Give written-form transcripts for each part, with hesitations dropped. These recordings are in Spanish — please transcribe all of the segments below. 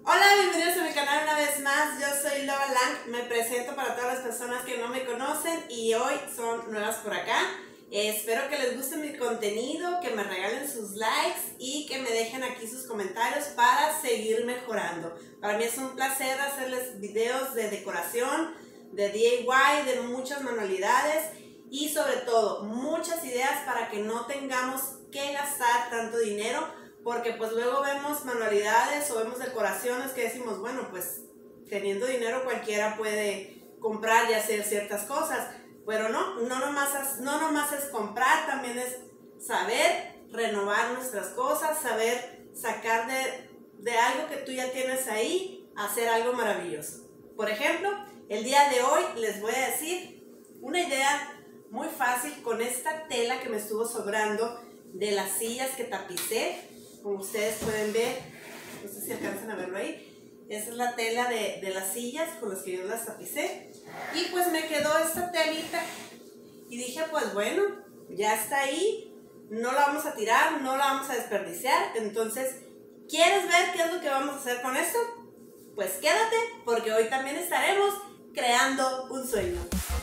Hola, bienvenidos a mi canal una vez más. Yo soy Loba Lang, me presento para todas las personas que no me conocen y hoy son nuevas por acá. Espero que les guste mi contenido, que me regalen sus likes y que me dejen aquí sus comentarios para seguir mejorando. Para mí es un placer hacerles videos de decoración, de DIY, de muchas manualidades y sobre todo muchas ideas para que no tengamos que gastar tanto dinero. Porque pues luego vemos manualidades o vemos decoraciones que decimos, bueno, pues teniendo dinero cualquiera puede comprar y hacer ciertas cosas. Pero no nomás es comprar, también es saber renovar nuestras cosas, saber sacar de algo que tú ya tienes ahí, hacer algo maravilloso. Por ejemplo, el día de hoy les voy a decir una idea muy fácil con esta tela que me estuvo sobrando de las sillas que tapicé. Como ustedes pueden ver, no sé si alcanzan a verlo ahí, esa es la tela de las sillas con las que yo las tapicé. Y pues me quedó esta telita y dije, pues bueno, ya está ahí, no la vamos a tirar, no la vamos a desperdiciar. Entonces, ¿quieres ver qué es lo que vamos a hacer con esto? Pues quédate, porque hoy también estaremos creando un sueño.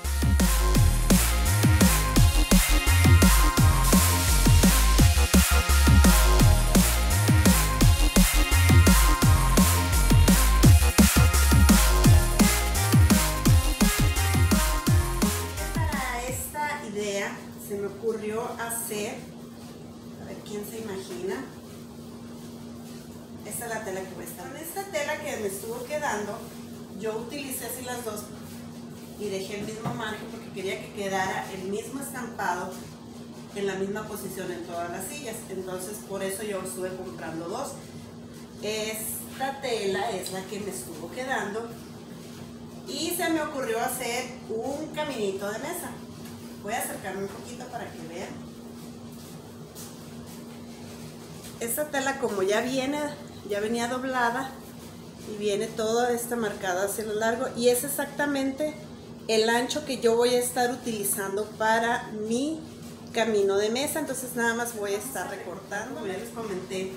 Se me ocurrió hacer, a ver quién se imagina, esta es la tela que voy a estar. Con esta tela que me estuvo quedando, yo utilicé así las dos y dejé el mismo margen porque quería que quedara el mismo estampado en la misma posición en todas las sillas. Entonces por eso yo estuve comprando dos. Esta tela es la que me estuvo quedando y se me ocurrió hacer un caminito de mesa. Voy a acercarme un poquito para que vean. Esta tela, como ya venía doblada y viene toda esta marcada hacia lo largo, y es exactamente el ancho que yo voy a estar utilizando para mi camino de mesa. Entonces nada más voy a estar recortando, como ya les comenté.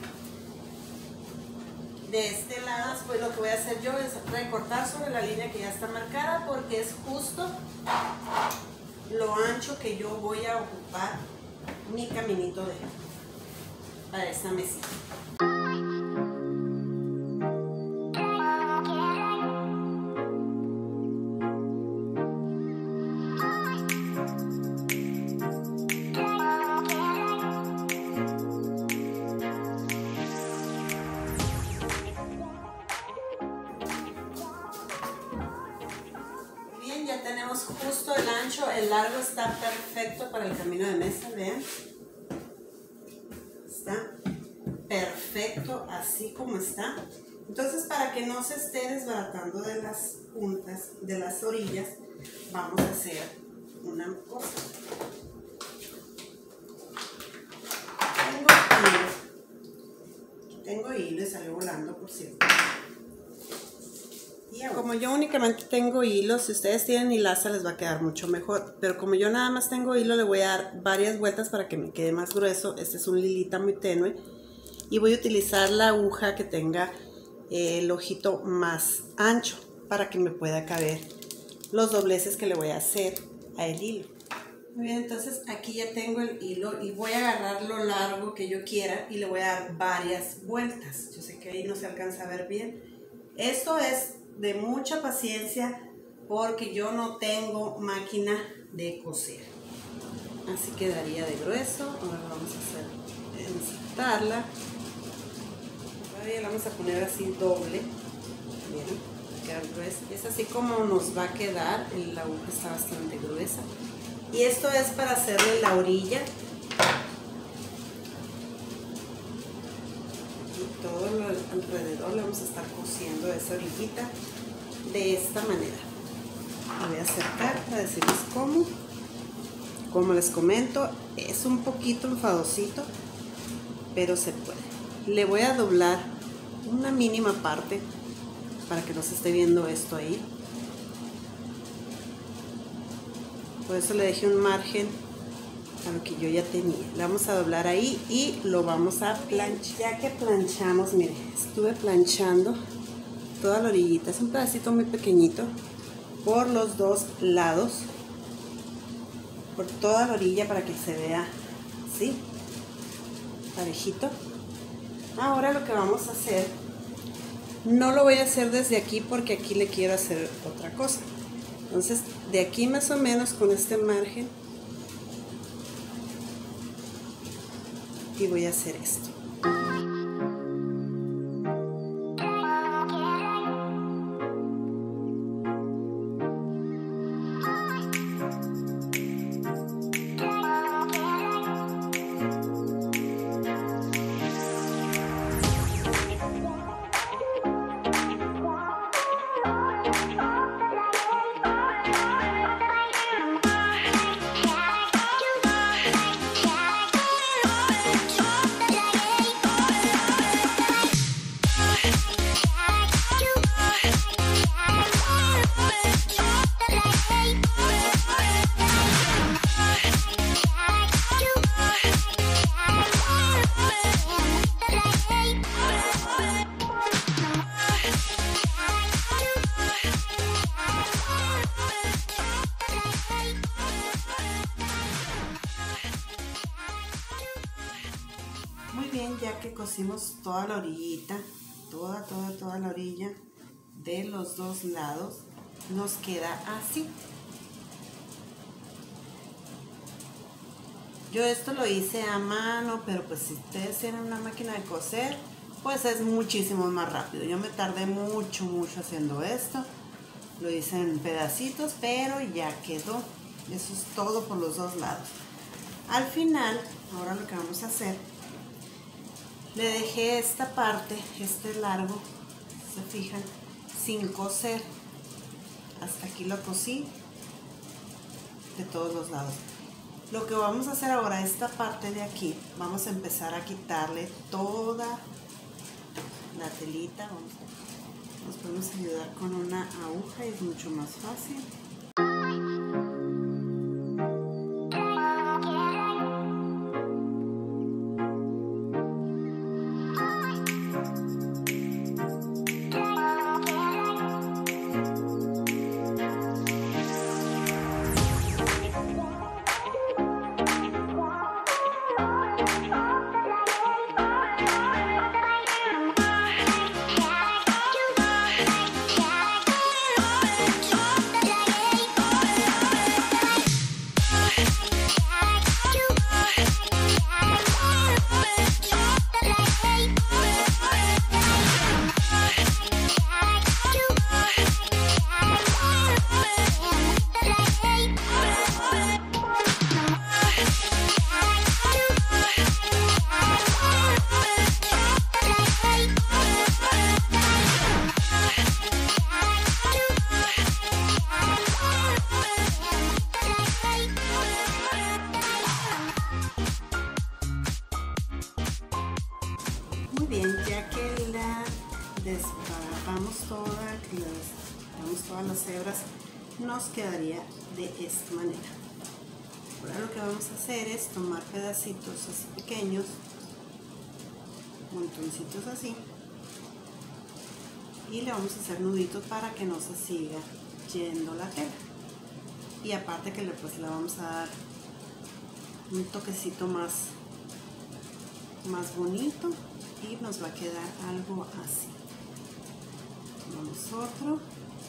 De este lado, pues lo que voy a hacer yo es recortar sobre la línea que ya está marcada, porque es justo lo ancho que yo voy a ocupar mi caminito para esta mesita. Ya tenemos justo el ancho, el largo está perfecto para el camino de mesa, vean. Está perfecto así como está. Entonces, para que no se esté desbaratando de las puntas, de las orillas, vamos a hacer una cosa. Tengo hilo y salió volando, por cierto. Como yo únicamente tengo hilo, si ustedes tienen hilaza les va a quedar mucho mejor, pero como yo nada más tengo hilo, le voy a dar varias vueltas para que me quede más grueso. Este es un lilita muy tenue y voy a utilizar la aguja que tenga el ojito más ancho para que me pueda caber los dobleces que le voy a hacer a el hilo. Muy bien, entonces aquí ya tengo el hilo y voy a agarrar lo largo que yo quiera y le voy a dar varias vueltas. Yo sé que ahí no se alcanza a ver bien. Esto es de mucha paciencia porque yo no tengo máquina de coser. Así quedaría de grueso. Ahora vamos a hacer insertarla. Todavía la vamos a poner así doble. Miren, queda gruesa. Es así como nos va a quedar. La aguja está bastante gruesa. Y esto es para hacerle la orilla. Todo alrededor le vamos a estar cosiendo esa orillita de esta manera. Me voy a acercar para decirles cómo. Como les comento, es un poquito enfadosito, pero se puede. Le voy a doblar una mínima parte para que no se esté viendo esto ahí. Por eso le dejé un margen a lo que yo ya tenía. Le vamos a doblar ahí y lo vamos a planchar. Ya que planchamos, miren, estuve planchando toda la orillita. Es un pedacito muy pequeñito por los dos lados, por toda la orilla, para que se vea así, parejito. Ahora lo que vamos a hacer, no lo voy a hacer desde aquí porque aquí le quiero hacer otra cosa. Entonces de aquí más o menos con este margen, y voy a hacer esto. Muy bien, ya que cosimos toda la orillita, toda la orilla de los dos lados, nos queda así. Yo esto lo hice a mano, pero pues si ustedes tienen una máquina de coser, pues es muchísimo más rápido. Yo me tardé mucho haciendo esto. Lo hice en pedacitos, pero ya quedó. Eso es todo por los dos lados. Al final, ahora lo que vamos a hacer, le dejé esta parte, este largo, se fijan, sin coser. Hasta aquí lo cosí de todos los lados. Lo que vamos a hacer ahora, esta parte de aquí, vamos a empezar a quitarle toda la telita. Nos podemos ayudar con una aguja y es mucho más fácil. Muy bien, ya que la desparrafamos toda, que le damos todas las hebras, nos quedaría de esta manera. Ahora lo que vamos a hacer es tomar pedacitos así pequeños, montoncitos así, y le vamos a hacer nuditos para que no se siga yendo la tela. Y aparte que le vamos a dar un toquecito más bonito y nos va a quedar algo así. Tomamos otro.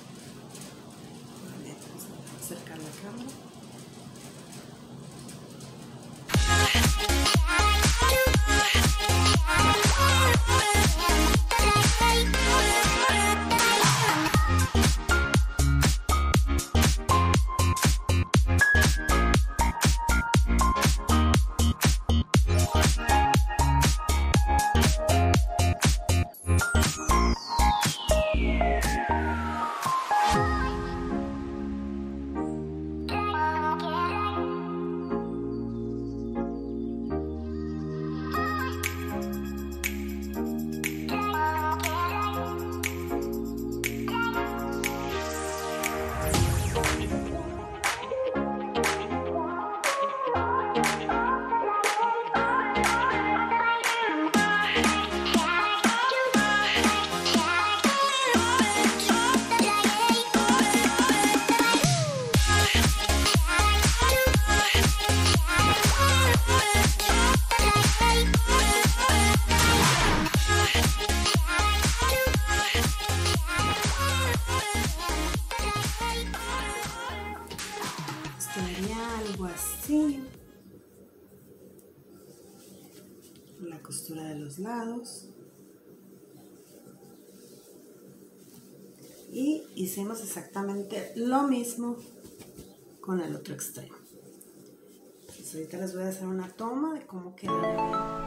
Vamos a acercar la cámara. costura de los lados. Y hicimos exactamente lo mismo con el otro extremo. Entonces ahorita les voy a hacer una toma de cómo queda.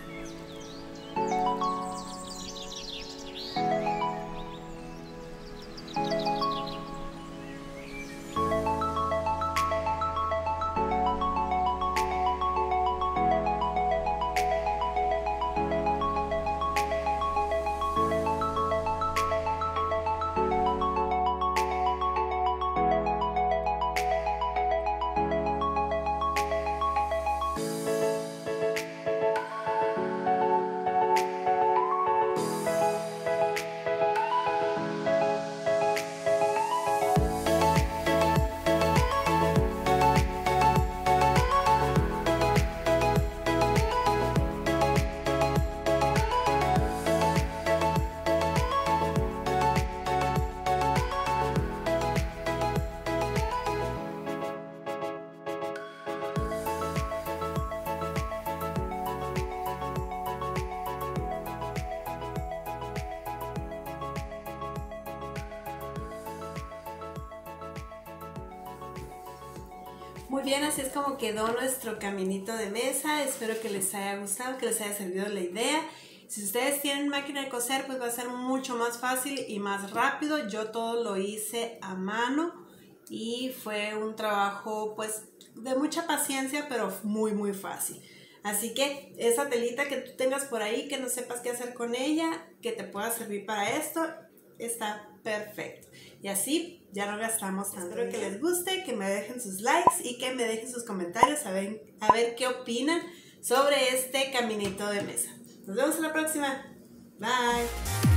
Muy bien, así es como quedó nuestro caminito de mesa. Espero que les haya gustado, que les haya servido la idea. Si ustedes tienen máquina de coser, pues va a ser mucho más fácil y más rápido. Yo todo lo hice a mano y fue un trabajo pues de mucha paciencia, pero muy fácil. Así que esa telita que tú tengas por ahí, que no sepas qué hacer con ella, que te pueda servir para esto, está perfecto. Y así ya no gastamos tanto. Espero que les guste, que me dejen sus likes y que me dejen sus comentarios a ver qué opinan sobre este caminito de mesa. Nos vemos en la próxima. Bye.